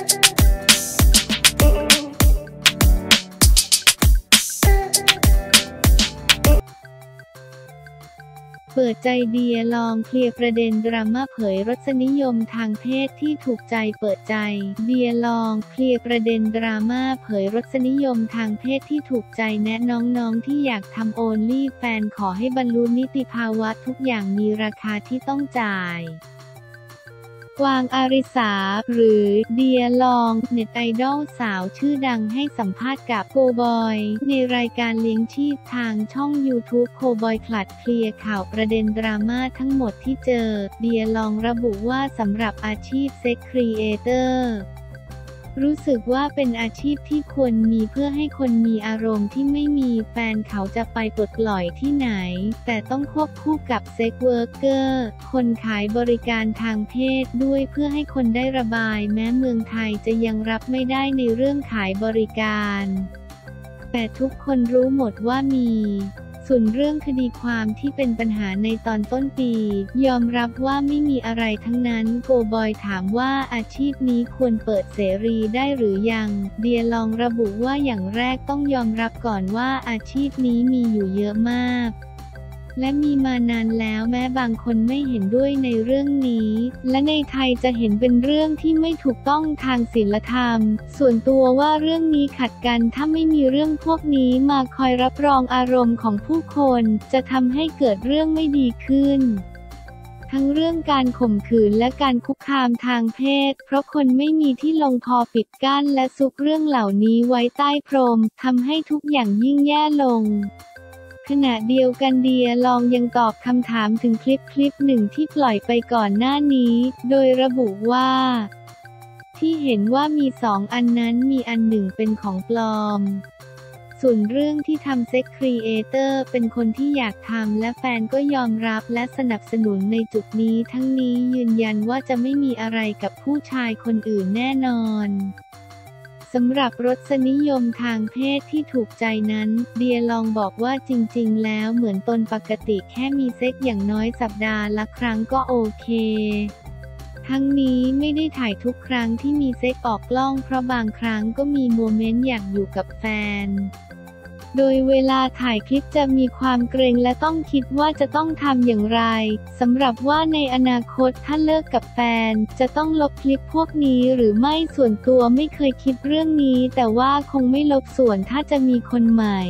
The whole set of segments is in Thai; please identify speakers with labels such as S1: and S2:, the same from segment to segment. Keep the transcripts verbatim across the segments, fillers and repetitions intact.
S1: เปิดใจเดียลองเคลียร์ประเด็นดราม่าเผยรสนิยมทางเพศที่ถูกใจเปิดใจเดียลองเคลียร์ประเด็นดราม่าเผยรสนิยมทางเพศที่ถูกใจแนะน้องๆที่อยากทำโอลลี่แฟนขอให้บรรลุนิติภาวะทุกอย่างมีราคาที่ต้องจ่ายกวางอาริสาหรือเดียลองเน็ตไอดอลสาวชื่อดังให้สัมภาษณ์กับโกบอยในรายการเลี้ยงชีพทางช่องยูทูบโกบอยคลัดเคลียร์ข่าวประเด็นดราม่าทั้งหมดที่เจอเดียลองระบุว่าสำหรับอาชีพเซ็กครีเอเตอร์รู้สึกว่าเป็นอาชีพที่ควรมีเพื่อให้คนมีอารมณ์ที่ไม่มีแฟนเขาจะไปปลดปล่อยที่ไหนแต่ต้องควบคู่กับเซ็กเวิร์กเกอร์คนขายบริการทางเพศด้วยเพื่อให้คนได้ระบายแม้เมืองไทยจะยังรับไม่ได้ในเรื่องขายบริการแต่ทุกคนรู้หมดว่ามีส่วนเรื่องคดีความที่เป็นปัญหาในตอนต้นปียอมรับว่าไม่มีอะไรทั้งนั้นโกบอยถามว่าอาชีพนี้ควรเปิดเสรีได้หรือยังเดียลองระบุว่าอย่างแรกต้องยอมรับก่อนว่าอาชีพนี้มีอยู่เยอะมากและมีมานานแล้วแม้บางคนไม่เห็นด้วยในเรื่องนี้และในไทยจะเห็นเป็นเรื่องที่ไม่ถูกต้องทางศีลธรรมส่วนตัวว่าเรื่องนี้ขัดกันถ้าไม่มีเรื่องพวกนี้มาคอยรับรองอารมณ์ของผู้คนจะทำให้เกิดเรื่องไม่ดีขึ้นทั้งเรื่องการข่มขืนและการคุกคามทางเพศเพราะคนไม่มีที่ลงคอปิดกั้นและซุกเรื่องเหล่านี้ไว้ใต้พรมทำให้ทุกอย่างยิ่งแย่ลงขณะเดียวกันเดียลองยังตอบคำถามถึงคลิปคลิปหนึ่งที่ปล่อยไปก่อนหน้านี้โดยระบุว่าที่เห็นว่ามีสองอันนั้นมีอันหนึ่งเป็นของปลอมส่วนเรื่องที่ทำเซ็กครีเอเตอร์เป็นคนที่อยากทำและแฟนก็ยอมรับและสนับสนุนในจุดนี้ทั้งนี้ยืนยันว่าจะไม่มีอะไรกับผู้ชายคนอื่นแน่นอนสำหรับรสนิยมทางเพศที่ถูกใจนั้นเดียลองบอกว่าจริงๆแล้วเหมือนตนปกติแค่มีเซ็กอย่างน้อยสัปดาห์ละครั้งก็โอเคทั้งนี้ไม่ได้ถ่ายทุกครั้งที่มีเซ็กออกกล้องเพราะบางครั้งก็มีโมเมนต์อยากอยู่กับแฟนโดยเวลาถ่ายคลิปจะมีความเกรงและต้องคิดว่าจะต้องทำอย่างไรสำหรับว่าในอนาคตถ้าเลิกกับแฟนจะต้องลบคลิปพวกนี้หรือไม่ส่วนตัวไม่เคยคิดเรื่องนี้แต่ว่าคงไม่ลบส่วนถ้าจะมีคนใหม่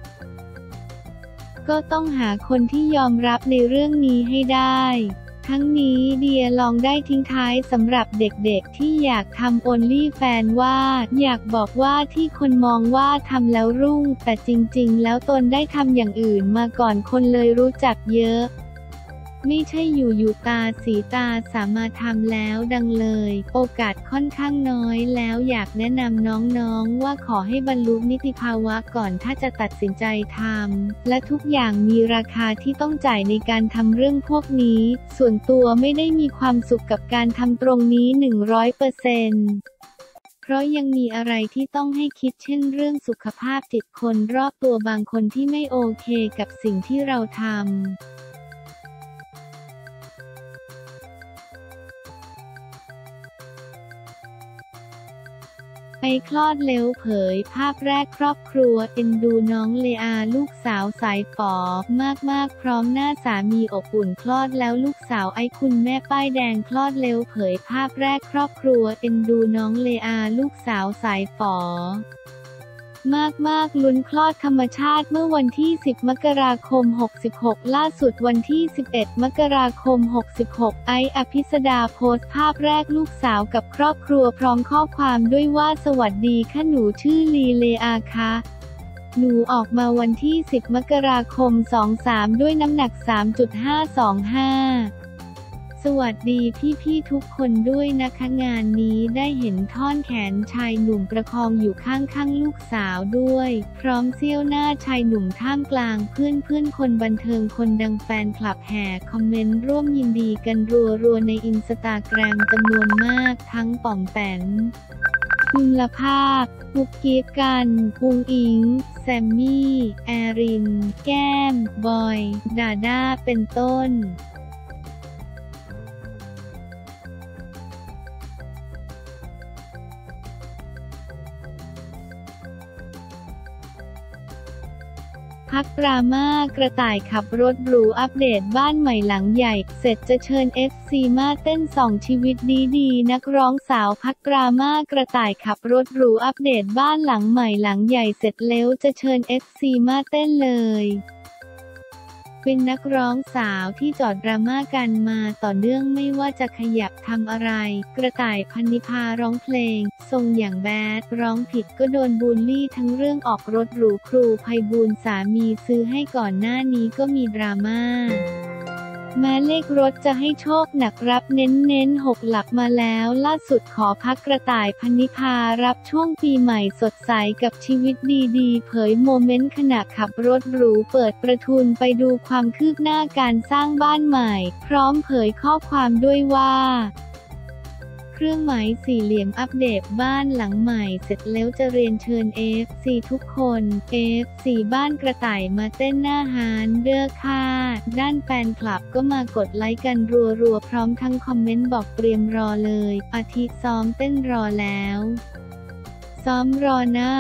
S1: ก็ต้องหาคนที่ยอมรับในเรื่องนี้ให้ได้ทั้งนี้เดียลองได้ทิ้งท้ายสำหรับเด็กๆที่อยากทำโอลลี่แฟนว่าอยากบอกว่าที่คนมองว่าทำแล้วรุ่งแต่จริงๆแล้วตนได้ทำอย่างอื่นมาก่อนคนเลยรู้จักเยอะไม่ใช่อยู่ๆตาสีตาสามารถทำแล้วดังเลยโอกาสค่อนข้างน้อยแล้วอยากแนะนำน้องๆว่าขอให้บรรลุนิติภาวะก่อนถ้าจะตัดสินใจทำและทุกอย่างมีราคาที่ต้องจ่ายในการทำเรื่องพวกนี้ส่วนตัวไม่ได้มีความสุขกับการทำตรงนี้ หนึ่งร้อยเปอร์เซ็นต์ เพราะยังมีอะไรที่ต้องให้คิดเช่นเรื่องสุขภาพจิตคนรอบตัวบางคนที่ไม่โอเคกับสิ่งที่เราทำไปคลอดเร็วเผยภาพแรกครอบครัวเอ็นดูน้องเลอาลูกสาวสายฝอมากๆพร้อมหน้าสามีอบอุ่นคลอดแล้วลูกสาวไอคุณแม่ป้ายแดงคลอดเร็วเผยภาพแรกครอบครัวเอ็นดูน้องเลอาลูกสาวสายฝอมากๆลุ้นคลอดธรรมชาติเมื่อวันที่สิบมกราคมหกสิบหกล่าสุดวันที่สิบเอ็ดมกราคมหกสิบหกไออภิสดาโพสต์ภาพแรกลูกสาวกับครอบครัวพร้อมข้อความด้วยว่าสวัสดีค่ะหนูชื่อลีเลอาค่ะหนูออกมาวันที่สิบมกราคมสองสามด้วยน้ำหนัก สามจุดห้าสองห้าสวัสดีพี่ๆทุกคนด้วยนะคะงานนี้ได้เห็นท่อนแขนชายหนุ่มประคองอยู่ข้างๆลูกสาวด้วยพร้อมเสี้ยวหน้าชายหนุ่มท่ามกลางเพื่อนๆคนบันเทิงคนดังแฟนคลับแห่คอมเมนต์ร่วมยินดีกันรัวๆในอินสตาแกรมจำนวนมากทั้งป๋อมแปมคุณลภาพปุกกิ๊บกันอุงอิงแซมมี่แอรินแก้มบอยดาด้าเป็นต้นพักดราม่ากระต่ายขับรถหรูอัปเดตบ้านใหม่หลังใหญ่เสร็จจะเชิญ เอฟ ซี มาเต้นส่องชีวิตดีๆนักร้องสาวพักดราม่ากระต่ายขับรถหรูอัปเดตบ้านหลังใหม่หลังใหญ่เสร็จแล้วจะเชิญ เอฟ ซี มาเต้นเลยเป็นนักร้องสาวที่จอดดราม่ากันมาต่อเนื่องไม่ว่าจะขยับทำอะไรกระต่ายพันนิพาร้องเพลงทรงอย่างแบดร้องผิดก็โดนบูลลี่ทั้งเรื่องออกรถหรูครูไพบูลย์สามีซื้อให้ก่อนหน้านี้ก็มีดราม่าแม้เลขรถจะให้โชคหนักรับเน้นๆหกหลักมาแล้วล่าสุดขอพักกระต่ายพันนิพารับช่วงปีใหม่สดใสกับชีวิตดีๆเผยโมเมนต์ขณะขับรถหรูเปิดประทุนไปดูความคืบหน้าการสร้างบ้านใหม่พร้อมเผยข้อความด้วยว่าเครื่องหมายสี่เหลี่ยมอัปเดตบ้านหลังใหม่เสร็จแล้วจะเรียนเชิญ เอฟ ซี ทุกคน เอฟ ซี บ้านกระต่ายมาเต้นหน้าฮานเด้อค่ะด้านแฟนคลับก็มากดไลค์กันรัวๆพร้อมทั้งคอมเมนต์บอกเตรียมรอเลยอาทิซ้อมเต้นรอแล้วซ้อมรอหน้า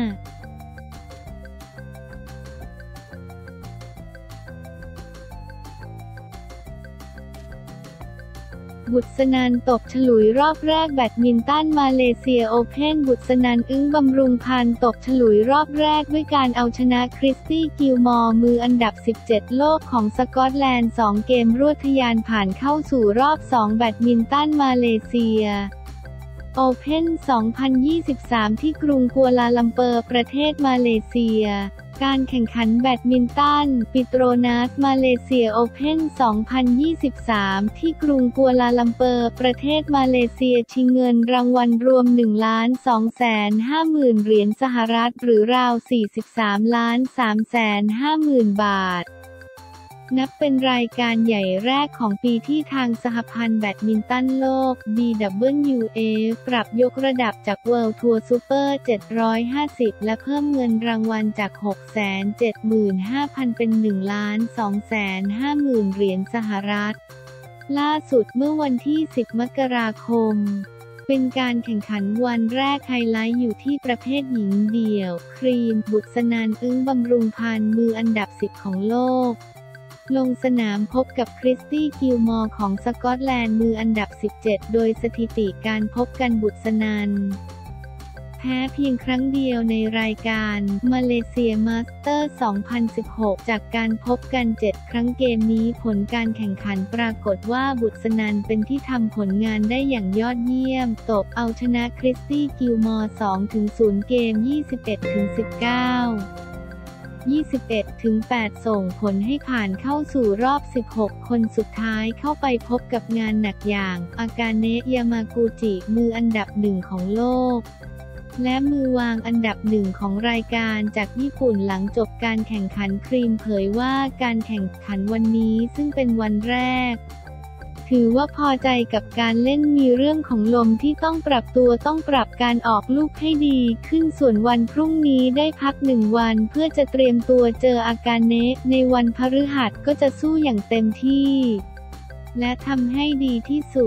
S1: บุษนันท์ตบฉลุยรอบแรกแบดมินตันมาเลเซียโอเพ่นบุษนันท์อึ้งบำรุงพันธ์ตบฉลุยรอบแรกด้วยการเอาชนะคริสตี้กิลมอร์มืออันดับสิบเจ็ดโลกของสกอตแลนด์สองเกมรวดทะยานผ่านเข้าสู่รอบสองแบดมินตันมาเลเซียโอเพ่น สองพันยี่สิบสาม ที่กรุงกัวลาลัมเปอร์ประเทศมาเลเซียการแข่งขันแบดมินตันปิโตรนัสมาเลเซียโอเพ่น สองพันยี่สิบสาม ที่กรุงกัวลาลัมเปอร์ประเทศมาเลเซียชิงเงินรางวัลรวม หนึ่งล้านสองแสนห้าหมื่น เหรียญสหรัฐหรือราว สี่สิบสามล้านสามแสนห้าหมื่น บาทนับเป็นรายการใหญ่แรกของปีที่ทางสหพันธ์แบดมินตันโลก บี ดับเบิลยู เอฟ ปรับยกระดับจาก World Tour Super เจ็ดร้อยห้าสิบและเพิ่มเงินรางวัลจาก หกแสนเจ็ดหมื่นห้าพัน เป็น หนึ่งล้านสองแสนห้าหมื่น เหรียญสหรัฐล่าสุดเมื่อวันที่สิบมกราคมเป็นการแข่งขันวันแรกไฮไลท์อยู่ที่ประเภทหญิงเดี่ยวครีมบุษนันท์อึ้งบำรุงพันธ์มืออันดับสิบของโลกลงสนามพบกับคริสตี้กิลมอร์ของสกอตแลนด์มืออันดับสิบเจ็ดโดยสถิติการพบกันบุษนันท์แพ้เพียงครั้งเดียวในรายการมาเลเซียมาสเตอร์ สองพันสิบหก จากการพบกันเจ็ดครั้งเกมนี้ผลการแข่งขันปรากฏว่าบุษนันท์เป็นที่ทำผลงานได้อย่างยอดเยี่ยมตบเอาชนะคริสตี้กิลมอร์ สองถึงศูนย์ เกม ยี่สิบเอ็ดถึงสิบเก้ายี่สิบเอ็ดถึงแปด ส่งผลให้ผ่านเข้าสู่รอบ สิบหก คนสุดท้ายเข้าไปพบกับงานหนักอย่างอากาเนะยามากุจิมืออันดับหนึ่งของโลกและมือวางอันดับหนึ่งของรายการจากญี่ปุ่นหลังจบการแข่งขันครีมเผยว่าการแข่งขันวันนี้ซึ่งเป็นวันแรกถือว่าพอใจกับการเล่นมีเรื่องของลมที่ต้องปรับตัวต้องปรับการออกลูกให้ดีขึ้นส่วนวันพรุ่งนี้ได้พักหนึ่งวันเพื่อจะเตรียมตัวเจออากาเนะในวันพฤหัสก็จะสู้อย่างเต็มที่และทำให้ดีที่สุ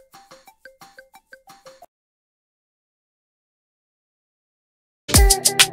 S1: ด